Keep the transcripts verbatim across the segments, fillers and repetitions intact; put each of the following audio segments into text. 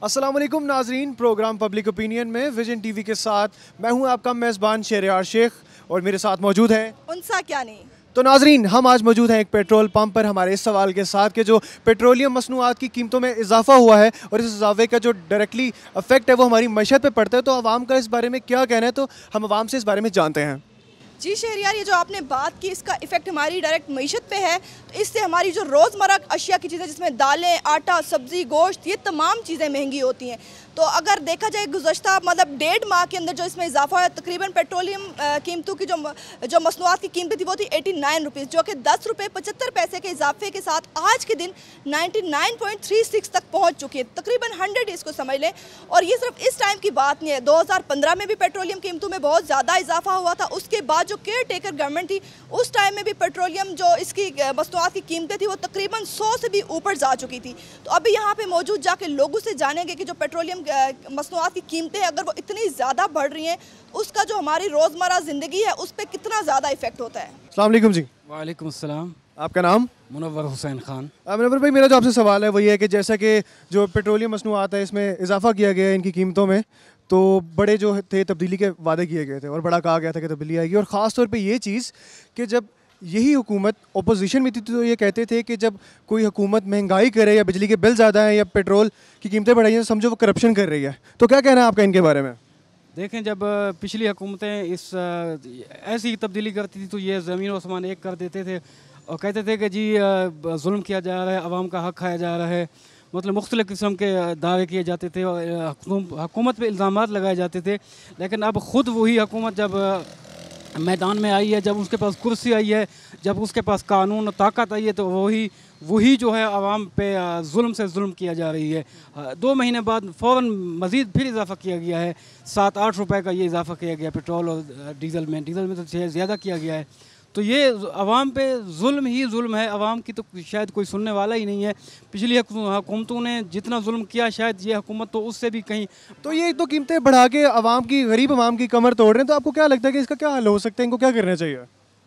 अस्सलाम वालेकुम नाजरीन, प्रोग्राम पब्लिक ओपिनियन में विजन टीवी के साथ मैं हूं आपका मेज़बान शेरियार शेख और मेरे साथ मौजूद है उनसा क्या नहीं। तो नाजरीन, हम आज मौजूद हैं एक पेट्रोल पंप पर हमारे इस सवाल के साथ कि जो पेट्रोलियम मसनूआत की कीमतों में इजाफा हुआ है और इस इजाफे का जो डायरेक्टली इफेक्ट है वो हमारी मईशत पे पड़ता है, तो आवाम का इस बारे में क्या कहना है, तो हम आवाम से इस बारे में जानते हैं। जी शहरियार, ये जो आपने बात की इसका इफेक्ट हमारी डायरेक्ट मईशत पे है, तो इससे हमारी जो रोज़मर्रा अशिया की चीज़ें जिसमें दालें, आटा, सब्ज़ी, गोश्त, ये तमाम चीज़ें महंगी होती हैं। तो अगर देखा जाए गुज़श्ता मतलब डेढ़ माह के अंदर जो इसमें इजाफा है, तकरीबन पेट्रोलियम कीमतों की जो जो मसनूआत की कीमतें थी वो थी एटी नाइन रुपीज़, जो कि दस रुपये पचहत्तर पैसे के इजाफे के साथ आज के दिन ninety nine point three six तक पहुँच चुकी है, तकरीबन हंड्रेड इसको समझ लें। और ये सिर्फ इस टाइम की बात नहीं है, दो हज़ार पंद्रह में भी पेट्रोलियम कीमतों में बहुत ज़्यादा इजाफा हुआ था। उसके बाद जो केयर टेकर गवर्नमेंट थी उस टाइम में भी पेट्रोलियम जो इसकी मसनूआत की कीमतें थी वो तकरीबन सौ से भी ऊपर जा चुकी थी। तो अभी यहाँ पे मौजूद जाके लोगों से जानेंगे कि जो पेट्रोलियम मसनूआत की कीमतें अगर वो इतनी ज़्यादा बढ़ रही हैं, उसका जो हमारी रोज़मर्रा ज़िंदगी है उस पर कितना ज़्यादा इफेक्ट होता है। अस्सलाम वालेकुम जी। वालेकुम अस्सलाम। आपका नाम? मुनव्वर हुसैन खान। मुनव्वर भाई, मेरा जो आपसे सवाल है वो ये है कि जैसा कि जो पेट्रोलियम मसनूआत है इसमें इजाफा किया गया है इनकी कीमतों में, तो बड़े जो थे तब्दीली के वादे किए गए थे और बड़ा कहा गया था कि तब्दीली आएगी, और ख़ास तौर पे ये चीज़ कि जब यही हुकूमत अपोजिशन में थी तो ये कहते थे कि जब कोई हुकूमत महंगाई करे या बिजली के बिल ज़्यादा हैं या पेट्रोल की कीमतें बढ़ाई हैं तो समझो वो करप्शन कर रही है। तो क्या कहना है आपका इनके बारे में? देखें, जब पिछली हुकूमतें इस ऐसी तब्दीली करती थी तो ये ज़मीन आसमान एक कर देते थे और कहते थे कि जी जुल्म किया जा रहा है, आवाम का हक़ खाया जा रहा है, मतलब मुख्तलिफ़ किस्म के दावे किए जाते थे और हुकूमत पे इल्ज़ामात लगाए जाते थे। लेकिन अब ख़ुद वही हुकूमत जब मैदान में आई है, जब उसके पास कुर्सी आई है, जब उसके पास कानून और ताकत आई है, तो वही वही जो है आवाम पे जुल्म से जुल्म किया जा रही है। दो महीने बाद फ़ौरन मज़ीद फिर इजाफ़ा किया गया है, सात आठ रुपए का ये इजाफ़ा किया गया पेट्रोल और डीज़ल में डीज़ल में तो ज़्यादा किया गया है। तो ये आवाम पे जुल्म ही जुल्म है, आवाम की तो शायद कोई सुनने वाला ही नहीं है। पिछली हुकूमतों ने जितना जुल्म किया शायद ये हुकूमत तो उससे भी कहीं। तो ये तो कीमतें बढ़ा के आवाम की, गरीब आवाम की कमर तोड़ रहे हैं, तो आपको क्या लगता है कि इसका क्या हल हो सकता है, इनको क्या करना चाहिए?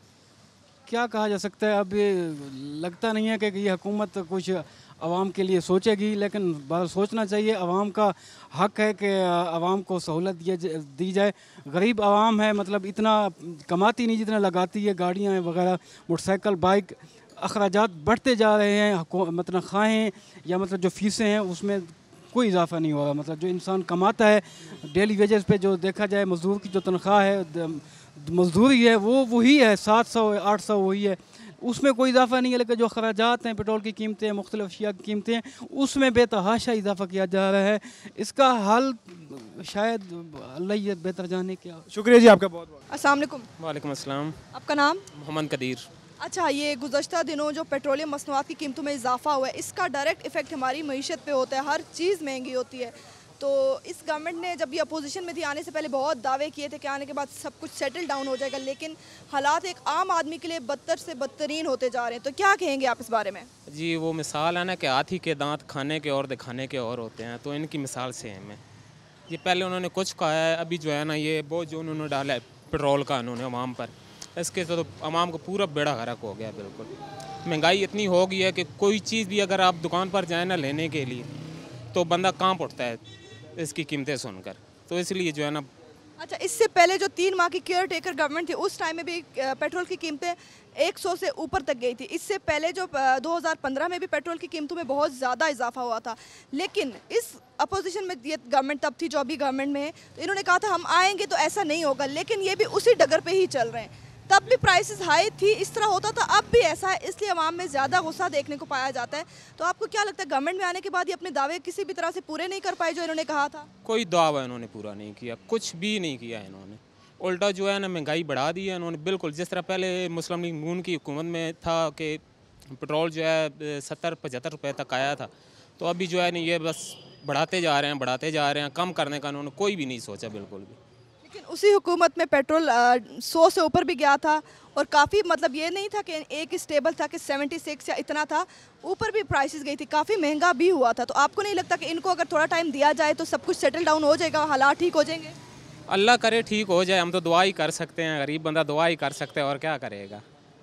क्या कहा जा सकता है, अब ये लगता नहीं है कि ये हुकूमत कुछ आवाम के लिए सोचेगी, लेकिन बात सोचना चाहिए। आवाम का हक़ है कि आवाम को सहूलत दी जाए। गरीब आवाम है, मतलब इतना कमाती नहीं जितना लगाती है, गाड़ियाँ वगैरह, मोटरसाइकिल, बाइक, अखराजात बढ़ते जा रहे हैं, मतलब खाएँ या मतलब जो फ़ीसें हैं उसमें कोई इजाफा नहीं होगा। मतलब जो इंसान कमाता है डेली वेजेस पे, जो देखा जाए मज़दूर की जो तनख्वाह है, मजदूरी है, वो वही है, सात सौ आठ सौ वही है, उसमें कोई इजाफा नहीं है। लेकिन जो खराजात हैं, पेट्रोल की कीमतें, मुख्तलिफ अशिया की कीमतें, उसमें बेतहाशा इजाफा किया जा रहा है। इसका हल शायद अल्लाह ही बेहतर जाने। क्या शुक्रिया जी आपका बहुत बहुत। अस्सलाम वालेकुम। वालेकुम अस्सलाम। आपका नाम? मोहम्मद कदीर। अच्छा, ये गुज़श्ता दिनों जो पेट्रोलियम मसनूआत की कीमतों में इजाफा हुआ है, इसका डायरेक्ट इफेक्ट हमारी मईशत पे होता है, हर चीज़ महंगी होती है। तो इस गवर्नमेंट ने जब ये अपोजिशन में थी आने से पहले बहुत दावे किए थे कि आने के बाद सब कुछ सेटल डाउन हो जाएगा, लेकिन हालात एक आम आदमी के लिए बदतर से बदतरीन होते जा रहे हैं। तो क्या कहेंगे आप इस बारे में? जी, वो मिसाल है ना कि हाथी के दांत खाने के और दिखाने के और होते हैं, तो इनकी मिसाल से है। ये पहले उन्होंने कुछ कहा है, अभी जो है ना ये बोझ जो उन्होंने डाला है पेट्रोल का उन्होंने अवाम पर, इसके तो अवाम को पूरा बेड़ा गर्क हो गया। बिल्कुल महंगाई इतनी हो गई है कि कोई चीज़ भी अगर आप दुकान पर जाए ना लेने के लिए तो बंदा कांप उठता है इसकी कीमतें सुनकर। तो इसलिए जो है ना। अच्छा, इससे पहले जो तीन माह की केयर टेकर गवर्नमेंट थी उस टाइम में भी पेट्रोल की कीमतें एक सौ से ऊपर तक गई थी। इससे पहले जो दो हज़ार पंद्रह में भी पेट्रोल की कीमतों में बहुत ज़्यादा इजाफा हुआ था, लेकिन इस अपोजिशन में ये गवर्नमेंट तब थी जो अभी गवर्नमेंट में है, तो इन्होंने कहा था हम आएंगे तो ऐसा नहीं होगा, लेकिन ये भी उसी डगर पे ही चल रहे हैं। तब भी प्राइसेस हाई थी, इस तरह होता था, अब भी ऐसा है, इसलिए अवाम में ज़्यादा गुस्सा देखने को पाया जाता है। तो आपको क्या लगता है गवर्नमेंट में आने के बाद ये अपने दावे किसी भी तरह से पूरे नहीं कर पाए जो इन्होंने कहा था? कोई दावा इन्होंने पूरा नहीं किया, कुछ भी नहीं किया इन्होंने। उल्टा जो है ना महंगाई बढ़ा दी है इन्होंने। बिल्कुल जिस तरह पहले मुस्लिम लीग नून की हुकूमत में था कि पेट्रोल जो है सत्तर पचहत्तर रुपये तक आया था, तो अभी जो है ना ये बस बढ़ाते जा रहे हैं बढ़ाते जा रहे हैं। कम करने का इन्होंने कोई भी नहीं सोचा बिल्कुल भी। लेकिन उसी हुकूमत में पेट्रोल सौ से ऊपर भी गया था और काफ़ी, मतलब ये नहीं था कि एक स्टेबल था कि छिहत्तर या इतना था, ऊपर भी प्राइसेस गई थी, काफ़ी महंगा भी हुआ था। तो आपको नहीं लगता कि इनको अगर थोड़ा टाइम दिया जाए तो सब कुछ सेटल डाउन हो जाएगा, हालात ठीक हो जाएंगे? अल्लाह करे ठीक हो जाए, हम तो दुआ ही कर सकते हैं, गरीब बंदा दुआ ही कर सकते हैं और क्या करेगा।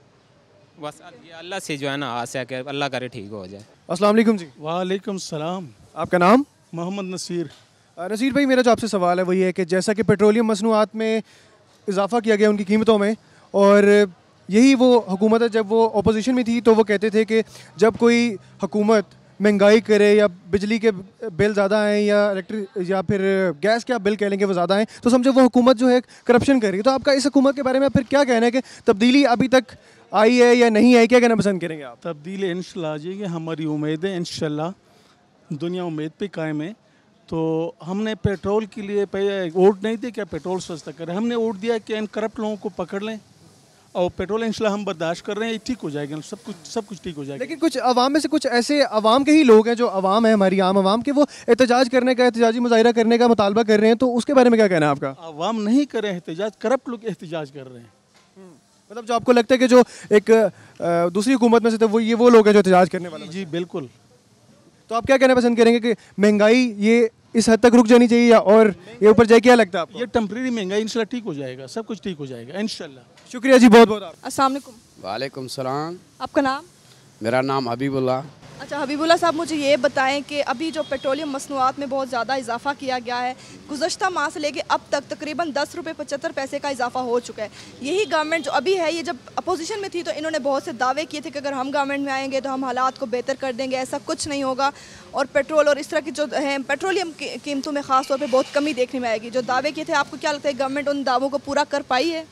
बस ये अल्लाह से जो है ना आस है कि अल्लाह करे ठीक हो जाए। अस्सलाम वालेकुम जी। वालेकुम सलाम। आपका नाम? मोहम्मद नसीर। नसीर भाई, मेरा जो आपसे सवाल है वो ये है कि जैसा कि पेट्रोलियम मसनूआत में इजाफा किया गया उनकी कीमतों में, और यही वो हुकूमत है, जब वो अपोजिशन में थी तो वो कहते थे कि जब कोई हुकूमत महंगाई करे या बिजली के बिल ज़्यादा आएँ या इलेक्ट्रिक या फिर गैस के आप बिल कह लेंगे वो ज़्यादा आएँ, तो समझो वो हुकूमत जो है करप्शन कर रही है। तो आपका इस हुकूमत के बारे में फिर क्या कहना है कि तब्दीली अभी तक आई है या नहीं आई, क्या कहना पसंद करेंगे आप? तब्दीली इंशाल्लाह आ जाएगी, हमारी उम्मीद है इंशाल्लाह, दुनिया उम्मीद पे कायम है। तो हमने पेट्रोल के लिए वोट नहीं दिया क्या पेट्रोल सस्ता करें, हमने वोट दिया कि इन करप्ट लोगों को पकड़ लें, और पेट्रोल इंशाल्लाह हम बर्दाश्त कर रहे हैं, ठीक हो जाएगा, सब कुछ सब कुछ ठीक हो जाएगा। लेकिन कुछ अवाम में से कुछ ऐसे अवाम के ही लोग हैं, जो अवाम है हमारी आम अवाम के, वो एहतजाज करने का, एहतजाजी मुजाहिरा करने का मुतालबा कर रहे हैं, तो उसके बारे में क्या कहना है आपका? अवाम नहीं कर रहे हैं एहतजाज, करप्ट लोग एहतजाज कर रहे हैं। मतलब जो आपको लगता है कि जो एक अ, दूसरी हुकूमत में से थे वो ये वो लोग हैं जो एहतजाज करने वाले? जी बिल्कुल। तो आप क्या कहना पसंद करेंगे कि महंगाई ये इस हद तक रुक जानी चाहिए या और ये ऊपर जाए, क्या लगता है आपको? ये टेम्परेरी महंगाई इंशाल्लाह ठीक हो जाएगा, सब कुछ ठीक हो जाएगा इंशाल्लाह। शुक्रिया जी, बहुत बहुत। अस्सलाम वालेकुम। वालेकुम सलाम। आपका नाम? मेरा नाम हबीबुल्लाह। अच्छा हबीबुल्लाह साहब, मुझे ये बताएं कि अभी जो पेट्रोलियम मसनूआत में बहुत ज़्यादा इजाफा किया गया है, गुज़श्ता माह से लेके अब तक तकरीबन दस रुपये पचहत्तर पैसे का इजाफा हो चुका है। यही गवर्नमेंट जो अभी है, ये जब अपोजिशन में थी तो इन्होंने बहुत से दावे किए थे कि अगर हम गवर्नमेंट में आएंगे तो हम हालात को बेहतर कर देंगे, ऐसा कुछ नहीं होगा, और पेट्रोल और इस तरह की जो है पेट्रोलियम की कीमतों में ख़ास तौर पर बहुत कमी देखने में आएगी। जो दावे किए थे, आपको क्या लगता है गवर्नमेंट उन दावों को पूरा कर पाई है?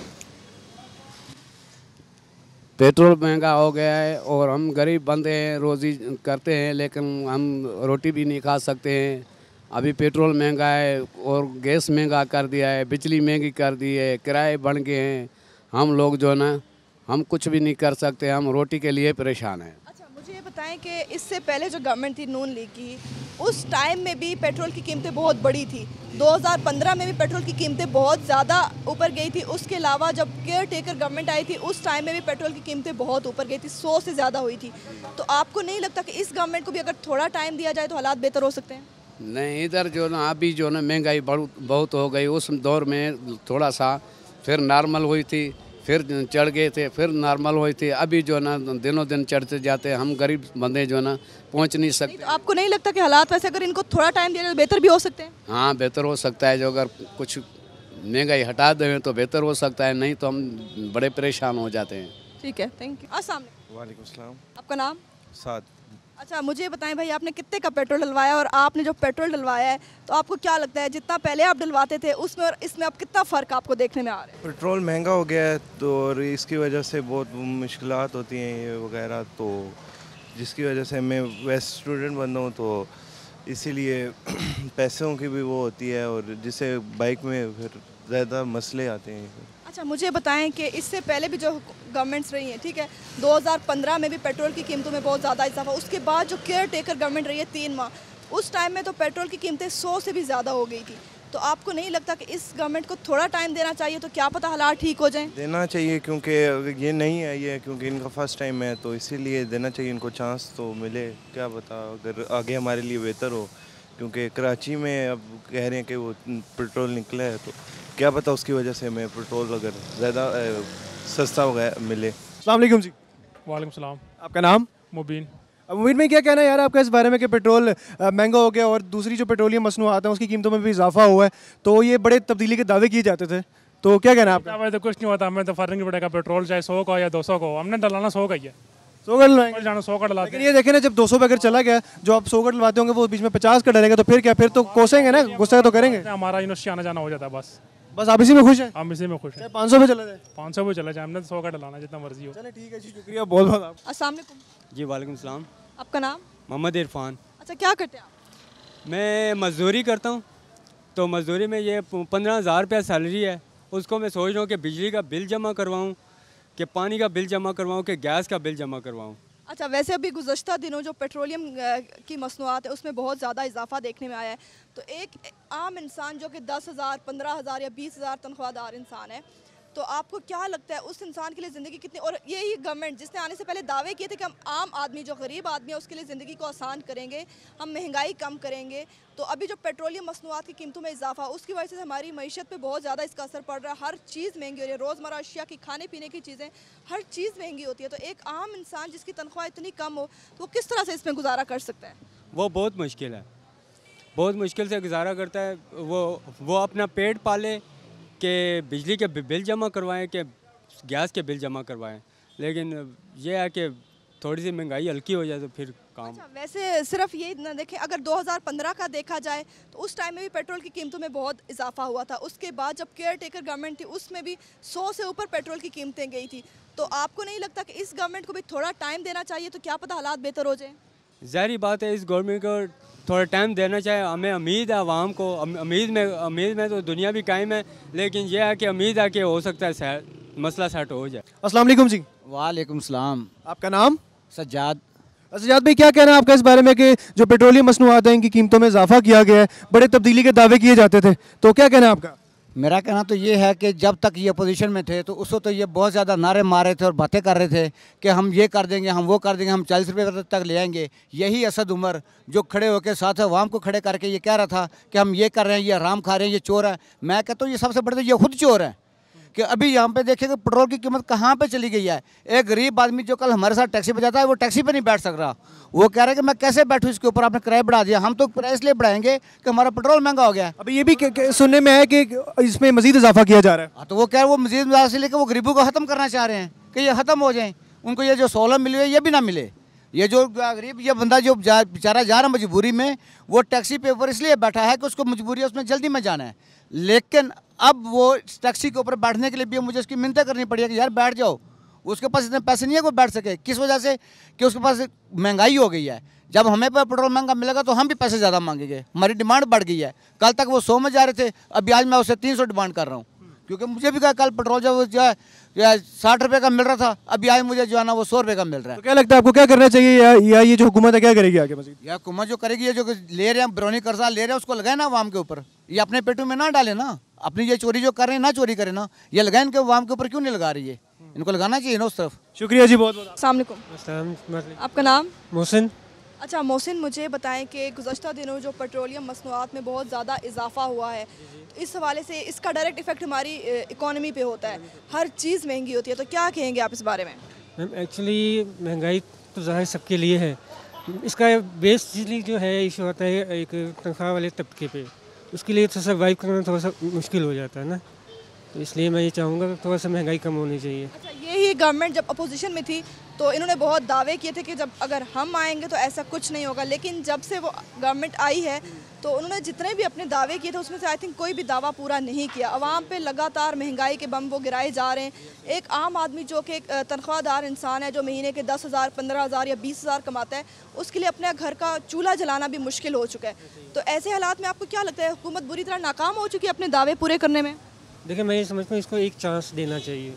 पेट्रोल महंगा हो गया है और हम गरीब बंदे हैं, रोज़ी करते हैं, लेकिन हम रोटी भी नहीं खा सकते हैं। अभी पेट्रोल महंगा है और गैस महंगा कर दिया है, बिजली महंगी कर दी है, किराए बढ़ गए हैं। हम लोग जो ना, हम कुछ भी नहीं कर सकते, हम रोटी के लिए परेशान हैं। मुझे ये बताएं कि इससे पहले जो गवर्नमेंट थी नून लीग की, उस टाइम में भी पेट्रोल की कीमतें बहुत बड़ी थी। दो हज़ार पंद्रह में भी पेट्रोल की कीमतें बहुत ज़्यादा ऊपर गई थी। उसके अलावा जब केयर टेकर गवर्नमेंट आई थी, उस टाइम में भी पेट्रोल की कीमतें बहुत ऊपर गई थी, सौ से ज़्यादा हुई थी। तो आपको नहीं लगता कि इस गवर्नमेंट को भी अगर थोड़ा टाइम दिया जाए तो हालात बेहतर हो सकते हैं? नहीं, इधर जो ना अभी जो ना महंगाई बहुत बहुत हो गई। उस दौर में थोड़ा सा फिर नॉर्मल हुई थी, फिर चढ़ गए थे, फिर नॉर्मल हुई थी। अभी जो ना दिनों दिन चढ़ते जाते, हम गरीब बंदे जो ना पहुंच नहीं सकते। नहीं, तो आपको नहीं लगता कि हालात वैसे अगर इनको थोड़ा टाइम दिया जाए तो बेहतर भी हो सकते हैं? हाँ, बेहतर हो सकता है। जो अगर कुछ महंगाई हटा दें तो बेहतर हो सकता है, नहीं तो हम बड़े परेशान हो जाते हैं। ठीक है, थैंक यू। अस्सलाम वालेकुम। वालेकुम सलाम। आपका नाम? साद। अच्छा मुझे बताएं भाई, आपने कितने का पेट्रोल डलवाया, और आपने जो पेट्रोल डलवाया है तो आपको क्या लगता है जितना पहले आप डलवाते थे उसमें और इसमें अब कितना फ़र्क आपको देखने में आ रहा है? पेट्रोल महंगा हो गया है तो और इसकी वजह से बहुत मुश्किलात होती हैं ये वगैरह, तो जिसकी वजह से मैं वैसे स्टूडेंट बंदा हूँ तो इसीलिए पैसों की भी वो होती है, और जिससे बाइक में फिर ज़्यादा मसले आते हैं। अच्छा मुझे बताएं कि इससे पहले भी जो गवर्नमेंट्स रही हैं, ठीक है, दो हज़ार पंद्रह में भी पेट्रोल की कीमतों में बहुत ज़्यादा इजाफा, उसके बाद जो केयर टेकर गवर्नमेंट रही है तीन माह, उस टाइम में तो पेट्रोल की कीमतें सौ से भी ज़्यादा हो गई थी। तो आपको नहीं लगता कि इस गवर्नमेंट को थोड़ा टाइम देना चाहिए, तो क्या पता हालात ठीक हो जाएं? देना चाहिए, क्योंकि ये नहीं है, ये क्योंकि इनका फर्स्ट टाइम है तो इसीलिए देना चाहिए, इनको चांस तो मिले। क्या पता अगर आगे हमारे लिए बेहतर हो, क्योंकि कराची में अब कह रहे हैं कि वो पेट्रोल निकला है, तो क्या पता उसकी वजह से हमें पेट्रोल अगर ज़्यादा सस्ता हो गया मिले। अस्सलाम वालेकुम जी। वालेकुम सलाम। आपका नाम? मुबीन। अब मुबीन में क्या कहना है यार आपका इस बारे में कि पेट्रोल महंगा हो गया और दूसरी जो पेट्रोलियम मसनूआत हैं उसकी कीमतों में भी इजाफा हुआ है, तो ये बड़े तब्दीली के दावे किए जाते थे, तो क्या कहना है आपका? क्या तो कुछ नहीं होता, हमें तो फ़र्क नहीं पड़ेगा, पेट्रोल चाहे सौ का या दो सौ का, हमने डलाना सौ का ही है। सौ का डलवाएंगे? जाना सौ का डलाते। लेकिन ये देखें ना, जब दो सौ पे अगर चला गया, जो आप सौ का डलवाते होंगे वो बीच में पचास का डलेगा, तो फिर क्या, फिर तो कोसेंगे ना, गुस्सा तो करेंगे। हमारा यूनिवर्सिटी आना जाना हो जाता है, बस बस आप इसी में खुश हैं? हम इसी में खुश हैं। पाँच सौ पे चला जाए? पाँच सौ पे चला जाए, हमने तो सौ का डलाना जितना मर्जी हो। चले ठीक है जी, शुक्रिया बहुत बहुत। अस्सलाम वालेकुम। जी वालेकुम सलाम। आपका नाम? मोहम्मद इरफान। अच्छा क्या करते हैं आप? मैं मज़दूरी करता हूँ, तो मज़दूरी में ये पंद्रह हज़ार रुपया सैलरी है, उसको मैं सोच रहा हूँ कि बिजली का बिल जमा करवाऊँ, कि पानी का बिल जमा करवाऊँ, कि गैस का बिल जमा करवाऊँ। अच्छा वैसे अभी गुज़श्ता दिनों जो पेट्रोलियम की मसनूआत है उसमें बहुत ज़्यादा इजाफा देखने में आया है, तो एक आम इंसान जो कि दस हज़ार पंद्रह हज़ार या बीस हज़ार तनख्वाहदार इंसान है, तो आपको क्या लगता है उस इंसान के लिए ज़िंदगी कितनी, और यही गवर्नमेंट जिसने आने से पहले दावे किए थे कि हम आम आदमी जो गरीब आदमी है उसके लिए ज़िंदगी को आसान करेंगे, हम महंगाई कम करेंगे, तो अभी जो पेट्रोलियम मसनूआत की कीमतों में इजाफा, उसकी वजह से हमारी मईशत पे बहुत ज़्यादा इसका असर पड़ रहा है। हर चीज़ महंगी हो रही है, रोज़मर्रा अशिया की, खाने पीने की चीज़ें, हर चीज़ महंगी होती है। तो एक आम इंसान जिसकी तनख्वाह इतनी कम हो तो वो किस तरह से इसमें गुजारा कर सकता है? वो बहुत मुश्किल है। बहुत मुश्किल से गुजारा करता है। वो वो अपना पेट पाले कि बिजली के बिल जमा करवाएं कि गैस के बिल जमा करवाएं, लेकिन ये है कि थोड़ी सी महंगाई हल्की हो जाए तो फिर काम। अच्छा, वैसे सिर्फ ये ना देखें, अगर दो हज़ार पंद्रह का देखा जाए तो उस टाइम में भी पेट्रोल की कीमतों में बहुत इजाफा हुआ था। उसके बाद जब केयर टेकर गवर्नमेंट थी उसमें भी सौ से ऊपर पेट्रोल की कीमतें गई थी। तो आपको नहीं लगता कि इस गवर्नमेंट को भी थोड़ा टाइम देना चाहिए, तो क्या पता हालात बेहतर हो जाए? ज़ाहिर बात है, इस गवर्नमेंट को थोड़ा टाइम देना चाहिए। हमें उम्मीद है आवाम को, उम्मीद में उम्मीद में तो दुनिया भी कायम है, लेकिन यह है कि उम्मीद है कि हो सकता है मसला सेट हो जाए। अस्सलाम वालेकुम जी। वालेकुम सलाम। आपका नाम? सज्जाद। सज्जाद भाई, क्या कहना है आपका इस बारे में कि जो पेट्रोलियम मसनूआत हैं इनकी कीमतों में इजाफा किया गया है, बड़े तब्दीली के दावे किए जाते थे, तो क्या कहना है आपका? मेरा कहना तो ये है कि जब तक ये अपोजिशन में थे तो उस वक्त तो ये बहुत ज़्यादा नारे मार रहे थे और बातें कर रहे थे कि हम ये कर देंगे, हम वो कर देंगे, हम चालीस रुपये तक ले आएंगे। यही असद उमर जो खड़े होकर साथ अवाम को खड़े करके ये कह रहा था कि हम ये कर रहे हैं, ये हराम खा रहे हैं, ये चोर है। मैं कहता हूँ ये सबसे बड़े तो ये खुद चोर है कि अभी यहाँ पे देखें कि पेट्रोल की कीमत कहाँ पे चली गई है। एक गरीब आदमी जो कल हमारे साथ टैक्सी पे जाता है वो टैक्सी पे नहीं बैठ सक रहा। वो कह रहा है कि मैं कैसे बैठूँ इसके ऊपर, आपने किराया बढ़ा दिया। हम तो किराया इसलिए बढ़ाएंगे कि हमारा पेट्रोल महंगा हो गया। अभी ये भी क- क- सुनने में है कि इसमें मजीद इजाफा किया जा रहा है। हाँ, तो वो कह रहे वो मजीद से लेकर वो गरीबों को ख़त्म करना चाह रहे हैं कि ये ख़त्म हो जाए, उनको ये जो सहूलत मिली है ये भी ना मिले। ये जो गरीब ये बंदा जो जा, बेचारा जा रहा है मजबूरी में, वो टैक्सी पे ऊपर इसलिए बैठा है कि उसको मजबूरी है, उसमें जल्दी में जाना है। लेकिन अब वो टैक्सी के ऊपर बैठने के लिए भी मुझे उसकी मिन्नतें करनी पड़ी है कि यार बैठ जाओ। उसके पास इतने पैसे नहीं है कि वो बैठ सके। किस वजह से? कि उसके पास महंगाई हो गई है। जब हमें पर पेट्रोल महंगा मिलेगा तो हम भी पैसे ज़्यादा मांगेंगे, हमारी डिमांड बढ़ गई है। कल तक वो सौ में जा रहे थे, अभी आज मैं उससे तीन सौ डिमांड कर रहा हूँ, क्योंकि मुझे भी कहा कल पेट्रोल जब जो है साठ रुपये का मिल रहा था, अभी आज मुझे जो है ना वो सौ रुपये का मिल रहा है। तो क्या लगता है आपको, क्या करना चाहिए, या, या ये जो हुकूमत है क्या करेगी आगे मजीद? यह हुकूमत जो करेगी, ये जो ले रहे हैं ब्रोनी कर्जा ले रहे हैं उसको लगाए ना अवाम के ऊपर। ये अपने पेटों में ना डाले ना, अपनी ये चोरी जो कर रहे हैं ना चोरी करें ना, ये लगाए इनके अवाम के ऊपर क्यों नहीं लगा रही है? इनको लगाना चाहिए ना उस तरफ। शुक्रिया जी, बहुत बहुत। अस्सलाम वालेकुम। आपका नाम? मोहसिन। अच्छा मोहसिन, मुझे बताएं कि गुज़श्ता दिनों जो पेट्रोलियम मसनूआत में बहुत ज़्यादा इजाफा हुआ है, तो इस हवाले से इसका डायरेक्ट इफ़ेक्ट हमारी इकॉनमी पे होता है, हर चीज़ महंगी होती है, तो क्या कहेंगे आप इस बारे में? मैम एक्चुअली महंगाई तो ज़ाहिर सबके लिए है, इसका बेसिकली जो है इशू आता है एक तनख्वाह वाले तबके पे, उसके लिए तो सर्वाइव करना थोड़ा सा मुश्किल हो जाता है ना, तो इसलिए मैं ये चाहूँगा कि थोड़ा सा महंगाई कम होनी चाहिए। अच्छा, यही गवर्नमेंट जब अपोजिशन में थी तो इन्होंने बहुत दावे किए थे कि जब अगर हम आएंगे तो ऐसा कुछ नहीं होगा, लेकिन जब से वो गवर्नमेंट आई है तो उन्होंने जितने भी अपने दावे किए थे उसमें से आई थिंक कोई भी दावा पूरा नहीं किया। आवाम पे लगातार महंगाई के बम वो गिराए जा रहे हैं। एक आम आदमी जो कि एक तनख्वाहदार इंसान है, जो महीने के दस हज़ार पंद्रह हज़ार या बीस हज़ार कमाता है, उसके लिए अपने घर का चूल्हा जलाना भी मुश्किल हो चुका है। तो ऐसे हालात में आपको क्या लगता है, हुकूमत बुरी तरह नाकाम हो चुकी है अपने दावे पूरे करने में? देखिए, मैं ये समझता हूँ इसको एक चांस देना चाहिए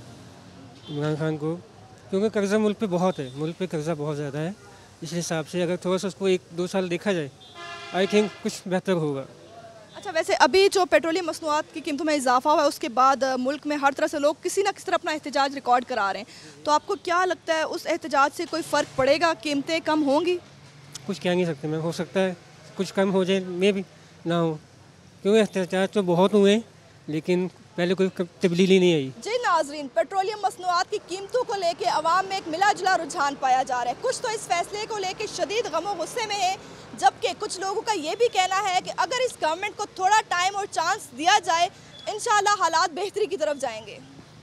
इमरान खान को, क्योंकि कर्ज़ा मुल्क पे बहुत है, मुल्क पे कर्ज़ा बहुत ज़्यादा है। इस हिसाब से अगर थोड़ा सा उसको एक दो साल देखा जाए, आई थिंक कुछ बेहतर होगा। अच्छा, वैसे अभी जो पेट्रोलियम मसनूआत की कीमतों में इजाफा हुआ है उसके बाद मुल्क में हर तरह से लोग किसी न किसी तरह अपना एहतजाज रिकॉर्ड करा रहे हैं, तो आपको क्या लगता है उस एहतजाज से कोई फ़र्क पड़ेगा, कीमतें कम होंगी? कुछ कह नहीं सकते मैं, हो सकता है कुछ कम हो जाए, मे भी ना हो, क्योंकि एहतजाज तो बहुत हुए लेकिन पहले कोई तब्दीली नहीं आई। जी नाजरीन, पेट्रोलियम मसनूआत की कीमतों को लेके अवाम में एक मिला जुला रुझान पाया जा रहा है। कुछ तो इस फैसले को लेके शदीद गमो गुस्से में है, जबकि कुछ लोगों का ये भी कहना है कि अगर इस गवर्नमेंट को थोड़ा टाइम और चांस दिया जाए इंशाल्लाह हालात बेहतरी की तरफ जाएंगे।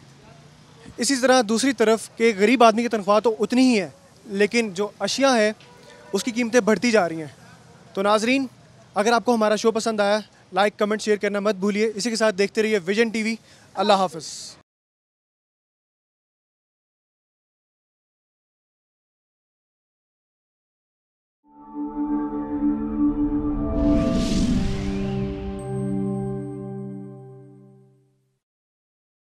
इसी तरह दूसरी तरफ के गरीब आदमी की तनख्वाह तो उतनी ही है, लेकिन जो अशिया है उसकी कीमतें बढ़ती जा रही हैं। तो नाजरीन, अगर आपको हमारा शो पसंद आया, लाइक कमेंट शेयर करना मत भूलिए। इसी के साथ देखते रहिए विजन टीवी। अल्लाह हाफ़िज़।